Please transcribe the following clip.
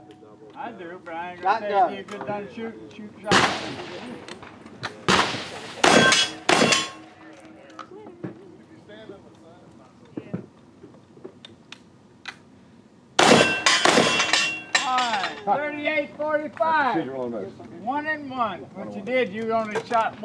I do, but I ain't gonna say you could done shoot shots. Alright, 38-45. 1-1. What you did, you only shot